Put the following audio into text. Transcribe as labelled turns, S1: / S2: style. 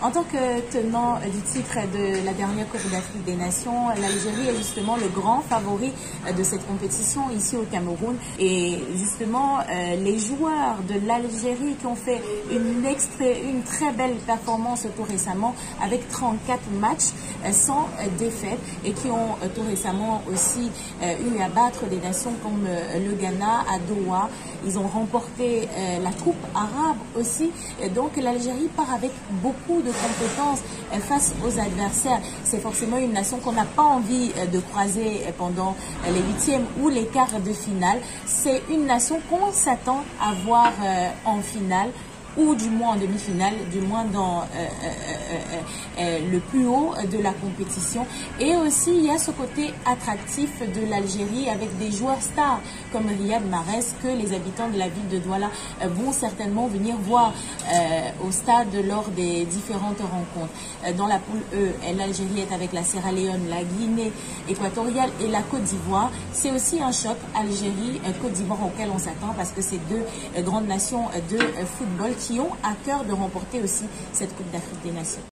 S1: En tant que tenant du titre de la dernière Coupe d'Afrique des Nations, l'Algérie est justement le grand favori de cette compétition ici au Cameroun. Et justement, les joueurs de l'Algérie qui ont fait une très belle performance tout récemment avec 34 matchs sans défaite et qui ont tout récemment aussi eu à battre des nations comme le Ghana à Doha. Ils ont remporté la Coupe arabe aussi. Et donc l'Algérie part avec beaucoup de compétences face aux adversaires. C'est forcément une nation qu'on n'a pas envie de croiser pendant les huitièmes ou les quarts de finale. C'est une nation qu'on s'attend à voir en finale, ou du moins en demi-finale, du moins dans le plus haut de la compétition. Et aussi, il y a ce côté attractif de l'Algérie avec des joueurs stars comme Riyad Mahrez que les habitants de la ville de Douala vont certainement venir voir au stade lors des différentes rencontres. Dans la poule E, l'Algérie est avec la Sierra Leone, la Guinée équatoriale et la Côte d'Ivoire. C'est aussi un choc Algérie-Côte d'Ivoire auquel on s'attend parce que c'est deux grandes nations de football qui ont à cœur de remporter aussi cette Coupe d'Afrique des Nations.